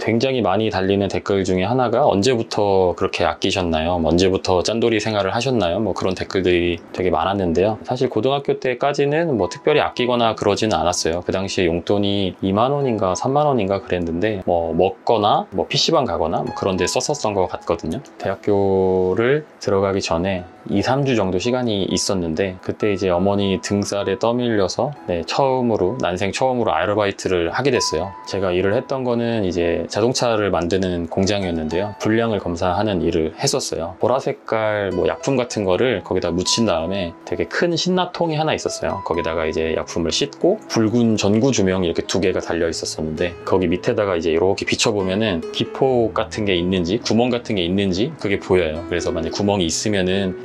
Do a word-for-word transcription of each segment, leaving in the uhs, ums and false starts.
굉장히 많이 달리는 댓글 중에 하나가 언제부터 그렇게 아끼셨나요? 뭐 언제부터 짠돌이 생활을 하셨나요? 뭐 그런 댓글들이 되게 많았는데요. 사실 고등학교 때까지는 뭐 특별히 아끼거나 그러지는 않았어요. 그 당시에 용돈이 이만 원인가 삼만 원인가 그랬는데 뭐 먹거나 뭐 피시방 가거나 뭐 그런 데 썼었던 것 같거든요. 대학교를 들어가기 전에 이, 삼 주 정도 시간이 있었는데 그때 이제 어머니 등살에 떠밀려서 네, 처음으로 난생 처음으로 아르바이트를 하게 됐어요. 제가 일을 했던 거는 이제 자동차를 만드는 공장이었는데요. 불량을 검사하는 일을 했었어요. 보라 색깔 뭐 약품 같은 거를 거기다 묻힌 다음에 되게 큰 신나통이 하나 있었어요. 거기다가 이제 약품을 싣고 붉은 전구 조명이 이렇게 두 개가 달려 있었었는데 거기 밑에다가 이제 이렇게 비춰보면은 기포 같은 게 있는지 구멍 같은 게 있는지 그게 보여요. 그래서 만약 구멍이 있으면은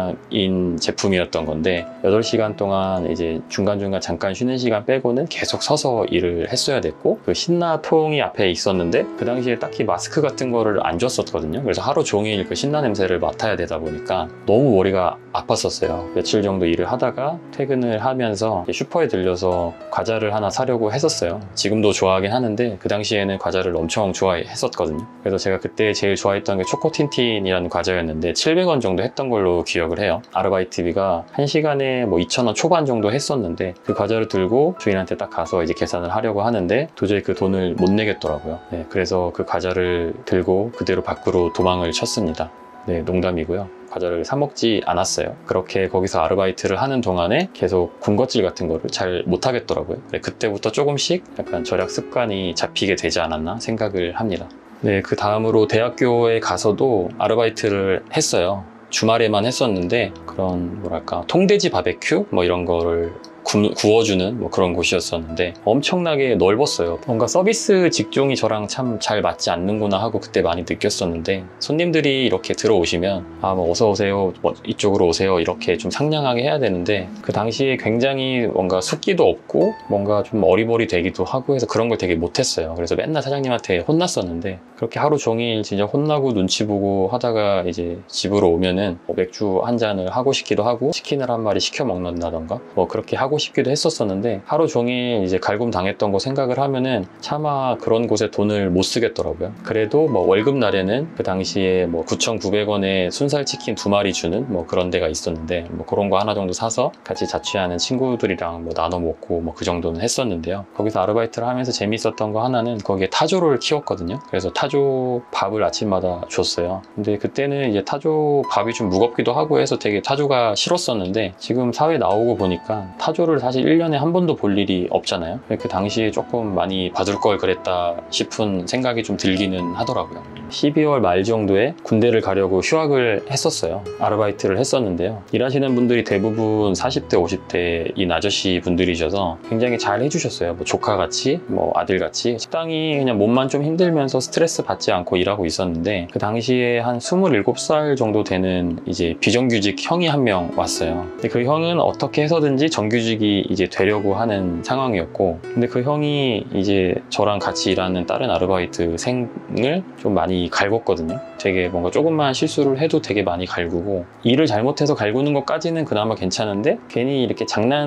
불량인 제품이었던 건데 여덟 시간 동안 이제 중간중간 잠깐 쉬는 시간 빼고는 계속 서서 일을 했어야 됐고 그 신나통이 앞에 있었는데 그 당시에 딱히 마스크 같은 거를 안 줬었거든요. 그래서 하루 종일 그 신나 냄새를 맡아야 되다 보니까 너무 머리가 아팠었어요. 며칠 정도 일을 하다가 퇴근을 하면서 슈퍼에 들려서 과자를 하나 사려고 했었어요. 지금도 좋아하긴 하는데 그 당시에는 과자를 엄청 좋아했었거든요. 그래서 제가 그때 제일 좋아했던 게 초코틴틴이라는 과자였는데 칠백 원 정도 했던 걸로 기억을 해요. 아르바이트비가 한 시간에 뭐 이천 원 초반 정도 했었는데 그 과자를 들고 주인한테 딱 가서 이제 계산을 하려고 하는데 도저히 그 돈을 못 내겠더라고요. 네, 그래서 그 과자를 들고 그대로 밖으로 도망을 쳤습니다. 네, 농담이고요. 과자를 사 먹지 않았어요. 그렇게 거기서 아르바이트를 하는 동안에 계속 군것질 같은 거를 잘 못하겠더라고요. 네, 그때부터 조금씩 약간 절약 습관이 잡히게 되지 않았나 생각을 합니다. 네, 그 다음으로 대학교에 가서도 아르바이트를 했어요. 주말에만 했었는데 그런 뭐랄까 통돼지 바베큐 뭐 이런 거를 구, 구워주는 뭐 그런 곳이었었는데 엄청나게 넓었어요. 뭔가 서비스 직종이 저랑 참 잘 맞지 않는구나 하고 그때 많이 느꼈었는데 손님들이 이렇게 들어오시면 아 뭐 어서 오세요 뭐 이쪽으로 오세요 이렇게 좀 상냥하게 해야 되는데 그 당시에 굉장히 뭔가 숙기도 없고 뭔가 좀 어리버리 되기도 하고 해서 그런 걸 되게 못했어요. 그래서 맨날 사장님한테 혼났었는데 그렇게 하루 종일 진짜 혼나고 눈치 보고 하다가 이제 집으로 오면은 뭐 맥주 한 잔을 하고 싶기도 하고 치킨을 한 마리 시켜 먹는다던가 뭐 그렇게 하고 싶기도 했었었는데 하루 종일 이제 갈굼 당했던 거 생각을 하면은 차마 그런 곳에 돈을 못 쓰겠더라고요. 그래도 뭐 월급 날에는 그 당시에 뭐 구천구백 원에 순살치킨 두 마리 주는 뭐 그런 데가 있었는데 뭐 그런 거 하나 정도 사서 같이 자취하는 친구들이랑 뭐 나눠 먹고 뭐 그 정도는 했었는데요. 거기서 아르바이트를 하면서 재밌었던 거 하나는 거기에 타조를 키웠거든요. 그래서 타조 밥을 아침마다 줬어요. 근데 그때는 이제 타조 밥이 좀 무겁기도 하고 해서 되게 타조가 싫었었는데 지금 사회 나오고 보니까 타조를 사실 일 년에 한 번도 볼 일이 없잖아요. 그 당시에 조금 많이 봐줄 걸 그랬다 싶은 생각이 좀 들기는 하더라고요. 십이월 말 정도에 군대를 가려고 휴학을 했었어요. 아르바이트를 했었는데요. 일하시는 분들이 대부분 사십 대, 오십 대인 아저씨 분들이셔서 굉장히 잘 해주셨어요. 뭐 조카같이, 뭐 아들같이. 식당이 그냥 몸만 좀 힘들면서 스트레스 받지 않고 일하고 있었는데 그 당시에 한 스물일곱 살 정도 되는 이제 비정규직 형이 한 명 왔어요. 근데 그 형은 어떻게 해서든지 정규직이 이제 되려고 하는 상황이었고 근데 그 형이 이제 저랑 같이 일하는 다른 아르바이트생을 좀 많이 갈궜거든요. 되게 뭔가 조금만 실수를 해도 되게 많이 갈구고 일을 잘못해서 갈구는 것까지는 그나마 괜찮은데 괜히 이렇게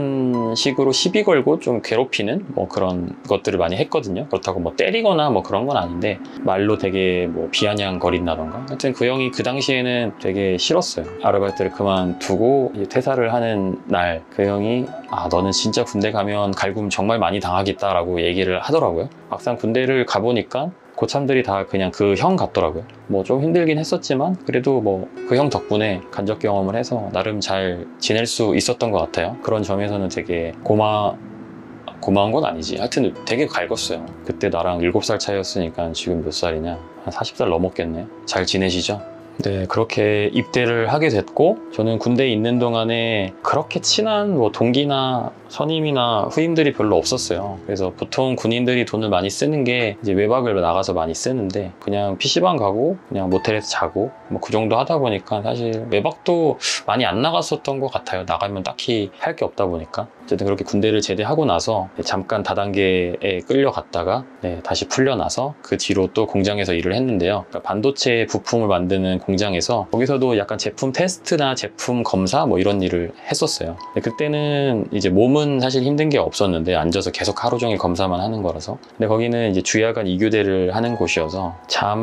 장난식으로 시비 걸고 좀 괴롭히는 뭐 그런 것들을 많이 했거든요. 그렇다고 뭐 때리거나 뭐 그런 건 아닌데 말로 되게 뭐 비아냥거린다던가 하여튼 그 형이 그 당시에는 되게 싫었어요. 아르바이트를 그만두고 이제 퇴사를 하는 날 그 형이 아 너는 진짜 군대 가면 갈굼 정말 많이 당하겠다 라고 얘기를 하더라고요. 막상 군대를 가보니까 고참들이 다 그냥 그 형 같더라고요. 뭐 좀 힘들긴 했었지만 그래도 뭐 그 형 덕분에 간접 경험을 해서 나름 잘 지낼 수 있었던 것 같아요. 그런 점에서는 되게 고마 고마운 건 아니지. 하여튼 되게 갈궜어요. 그때 나랑 일곱 살 차이였으니까 지금 몇 살이냐? 한 사십 살 넘었겠네. 잘 지내시죠? 네, 그렇게 입대를 하게 됐고 저는 군대에 있는 동안에 그렇게 친한 뭐 동기나 선임이나 후임들이 별로 없었어요. 그래서 보통 군인들이 돈을 많이 쓰는 게 이제 외박을 나가서 많이 쓰는데 그냥 피시방 가고 그냥 모텔에서 자고 뭐 그 정도 하다 보니까 사실 외박도 많이 안 나갔었던 것 같아요. 나가면 딱히 할 게 없다 보니까. 어쨌든 그렇게 군대를 제대하고 나서 잠깐 다단계에 끌려갔다가 네, 다시 풀려나서 그 뒤로 또 공장에서 일을 했는데요. 그러니까 반도체 부품을 만드는 공장에서 거기서도 약간 제품 테스트나 제품 검사 뭐 이런 일을 했었어요. 근데 그때는 이제 몸은 사실 힘든 게 없었는데 앉아서 계속 하루 종일 검사만 하는 거라서. 근데 거기는 이제 주야간 이 교대를 하는 곳이어서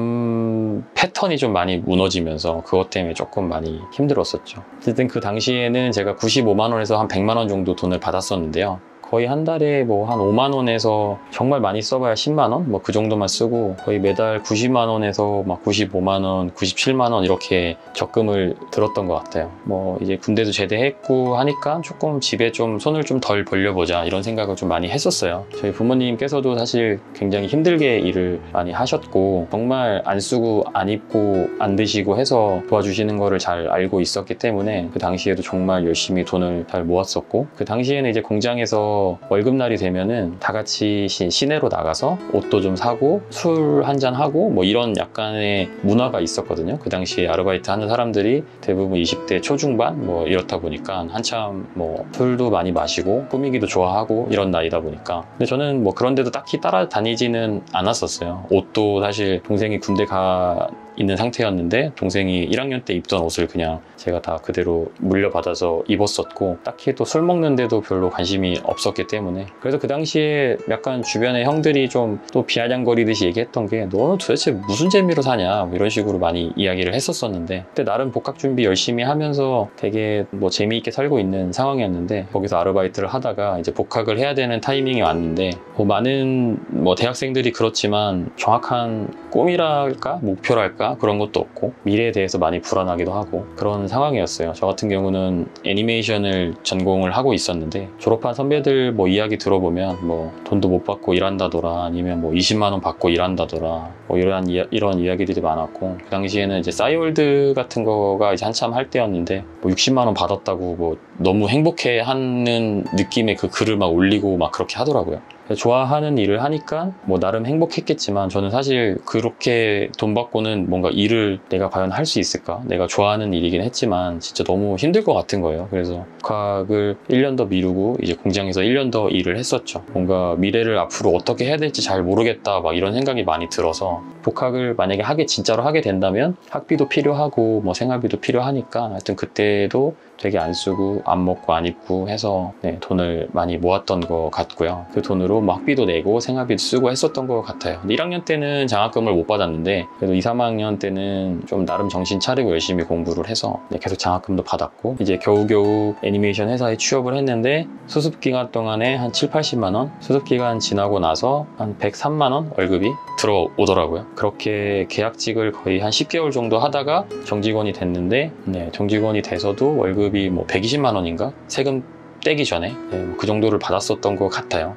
잠 패턴이 좀 많이 무너지면서 그것 때문에 조금 많이 힘들었었죠. 어쨌든 그 당시에는 제가 구십오만 원에서 한 백만 원 정도 돈을 받았었는데요. 거의 한 달에 뭐 한 오만 원에서 정말 많이 써봐야 십만 원? 뭐 그 정도만 쓰고 거의 매달 구십만 원에서 막 구십오만 원, 구십칠만 원 이렇게 적금을 들었던 것 같아요. 뭐 이제 군대도 제대했고 하니까 조금 집에 좀 손을 좀 덜 벌려보자 이런 생각을 좀 많이 했었어요. 저희 부모님께서도 사실 굉장히 힘들게 일을 많이 하셨고 정말 안 쓰고 안 입고 안 드시고 해서 도와주시는 거를 잘 알고 있었기 때문에 그 당시에도 정말 열심히 돈을 잘 모았었고 그 당시에는 이제 공장에서 월급날이 되면은 다 같이 시내로 나가서 옷도 좀 사고 술 한잔 하고 뭐 이런 약간의 문화가 있었거든요. 그 당시에 아르바이트 하는 사람들이 대부분 이십 대 초중반 뭐 이렇다 보니까 한참 뭐 술도 많이 마시고 꾸미기도 좋아하고 이런 나이다 보니까. 근데 저는 뭐 그런 데도 딱히 따라다니지는 않았었어요. 옷도 사실 동생이 군대 가 있는 상태였는데 동생이 일 학년 때 입던 옷을 그냥 제가 다 그대로 물려받아서 입었었고 딱히 또 술 먹는데도 별로 관심이 없었기 때문에. 그래서 그 당시에 약간 주변의 형들이 좀 또 비아냥거리듯이 얘기했던 게 너는 도대체 무슨 재미로 사냐 뭐 이런 식으로 많이 이야기를 했었었는데 그때 나름 복학 준비 열심히 하면서 되게 뭐 재미있게 살고 있는 상황이었는데 거기서 아르바이트를 하다가 이제 복학을 해야 되는 타이밍이 왔는데 뭐 많은 뭐 대학생들이 그렇지만 정확한 꿈이랄까 목표랄까 그런 것도 없고 미래에 대해서 많이 불안하기도 하고 그런 상황이었어요. 저 같은 경우는 애니메이션을 전공을 하고 있었는데 졸업한 선배들 뭐 이야기 들어보면 뭐 돈도 못 받고 일한다더라 아니면 뭐 이십만 원 받고 일한다더라 뭐 이런, 이야, 이런 이야기들이 많았고 그 당시에는 이제 싸이월드 같은 거가 이제 한참 할 때였는데 뭐 육십만 원 받았다고 뭐 너무 행복해 하는 느낌의 그 글을 막 올리고 막 그렇게 하더라고요. 좋아하는 일을 하니까 뭐 나름 행복했겠지만 저는 사실 그렇게 돈 받고는 뭔가 일을 내가 과연 할 수 있을까? 내가 좋아하는 일이긴 했지만 진짜 너무 힘들 것 같은 거예요. 그래서 복학을 일 년 더 미루고 이제 공장에서 일 년 더 일을 했었죠. 뭔가 미래를 앞으로 어떻게 해야 될지 잘 모르겠다 막 이런 생각이 많이 들어서 복학을 만약에 하게 진짜로 하게 된다면 학비도 필요하고 뭐 생활비도 필요하니까 하여튼 그때도 되게 안 쓰고 안 먹고 안 입고 해서 네, 돈을 많이 모았던 것 같고요. 그 돈으로 뭐 학비도 내고 생활비도 쓰고 했었던 것 같아요. 일 학년 때는 장학금을 못 받았는데 그래도 이, 삼 학년 때는 좀 나름 정신 차리고 열심히 공부를 해서 네, 계속 장학금도 받았고 이제 겨우겨우 애니메이션 회사에 취업을 했는데 수습기간 동안에 한 칠, 팔십만 원 수습기간 지나고 나서 한 백삼만 원 월급이 들어오더라고요. 그렇게 계약직을 거의 한 십 개월 정도 하다가 정직원이 됐는데 네, 정직원이 돼서도 월급이 뭐 백이십만 원인가? 세금 떼기 전에 네, 뭐 그 정도를 받았었던 것 같아요.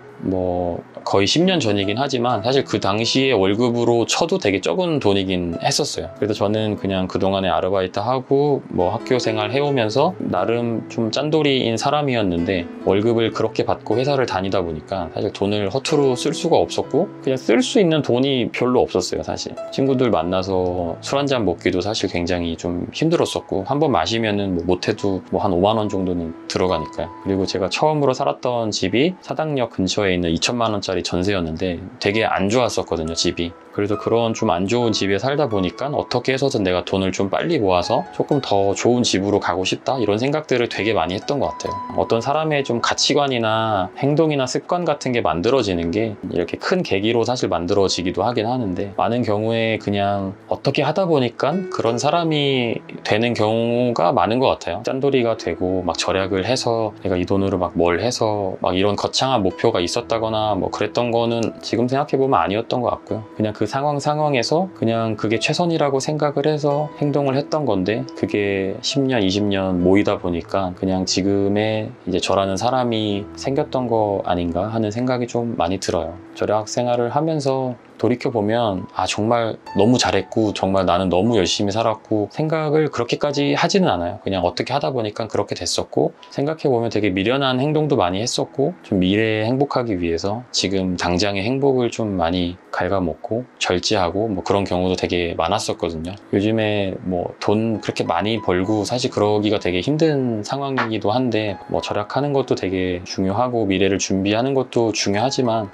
뭐 거의 십 년 전이긴 하지만 사실 그 당시에 월급으로 쳐도 되게 적은 돈이긴 했었어요. 그래서 저는 그냥 그동안에 아르바이트 하고 뭐 학교 생활 해오면서 나름 좀 짠돌이인 사람이었는데 월급을 그렇게 받고 회사를 다니다 보니까 사실 돈을 허투루 쓸 수가 없었고 그냥 쓸 수 있는 돈이 별로 없었어요. 사실 친구들 만나서 술 한잔 먹기도 사실 굉장히 좀 힘들었었고 한 번 마시면은 뭐 못해도 뭐 한 오만 원 정도는 들어가니까요. 그리고 제가 처음으로 살았던 집이 사당역 근처에 있는 이천만 원짜리 전세였는데 되게 안 좋았었거든요, 집이. 그래서 그런 좀 안 좋은 집에 살다 보니까 어떻게 해서든 내가 돈을 좀 빨리 모아서 조금 더 좋은 집으로 가고 싶다 이런 생각들을 되게 많이 했던 것 같아요. 어떤 사람의 좀 가치관이나 행동이나 습관 같은 게 만들어지는 게 이렇게 큰 계기로 사실 만들어지기도 하긴 하는데 많은 경우에 그냥 어떻게 하다 보니까 그런 사람이 되는 경우가 많은 것 같아요. 짠돌이가 되고 막 절약을 해서 내가 이 돈으로 막 뭘 해서 막 이런 거창한 목표가 있었다거나 뭐 그랬던 거는 지금 생각해보면 아니었던 것 같고요. 그냥 그 상황 상황에서 그냥 그게 최선이라고 생각을 해서 행동을 했던 건데 그게 십 년, 이십 년 모이다 보니까 그냥 지금의 이제 저라는 사람이 생겼던 거 아닌가 하는 생각이 좀 많이 들어요. 절약 생활을 하면서 돌이켜보면 아 정말 너무 잘했고 정말 나는 너무 열심히 살았고 생각을 그렇게까지 하지는 않아요. 그냥 어떻게 하다 보니까 그렇게 됐었고 생각해보면 되게 미련한 행동도 많이 했었고 좀 미래에 행복하기 위해서 지금 당장의 행복을 좀 많이 갉아먹고 절제하고 뭐 그런 경우도 되게 많았었거든요. 요즘에 뭐 돈 그렇게 많이 벌고 사실 그러기가 되게 힘든 상황이기도 한데 뭐 절약하는 것도 되게 중요하고 미래를 준비하는 것도 중요하지만 그냥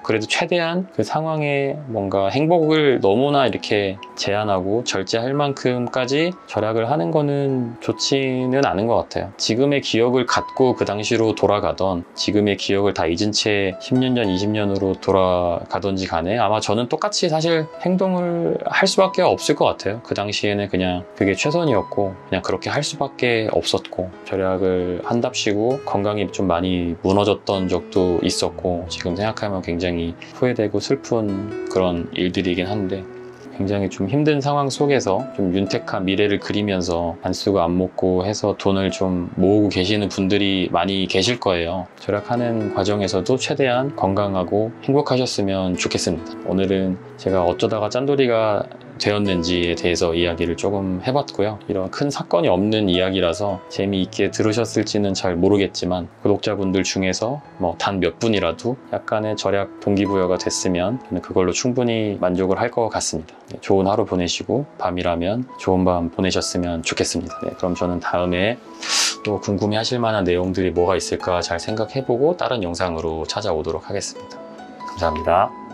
그래도 최대한 그 상황에 뭔가 행복을 너무나 이렇게 제한하고 절제할 만큼까지 절약을 하는 거는 좋지는 않은 것 같아요. 지금의 기억을 갖고 그 당시로 돌아가던, 지금의 기억을 다 잊은 채 십 년 전, 이십 년으로 돌아가던지 간에 아마 저는 똑같이 사실 행동을 할 수밖에 없을 것 같아요. 그 당시에는 그냥 그게 최선이었고 그냥 그렇게 할 수밖에 없었고, 절약을 한답시고 건강이 좀 많이 무너졌던 적도 있었고, 지금 생각하면 굉장히 후회되고 슬픈 그런 일들이긴 한데, 굉장히 좀 힘든 상황 속에서 좀 윤택한 미래를 그리면서 안 쓰고 안 먹고 해서 돈을 좀 모으고 계시는 분들이 많이 계실 거예요. 절약하는 과정에서도 최대한 건강하고 행복하셨으면 좋겠습니다. 오늘은 제가 어쩌다가 짠돌이가 되었는지에 대해서 이야기를 조금 해봤고요. 이런 큰 사건이 없는 이야기라서 재미있게 들으셨을지는 잘 모르겠지만, 구독자분들 중에서 뭐 단 몇 분이라도 약간의 절약 동기부여가 됐으면 저는 그걸로 충분히 만족을 할 것 같습니다. 네, 좋은 하루 보내시고 밤이라면 좋은 밤 보내셨으면 좋겠습니다. 네, 그럼 저는 다음에 또 궁금해 하실 만한 내용들이 뭐가 있을까 잘 생각해보고 다른 영상으로 찾아오도록 하겠습니다. 감사합니다.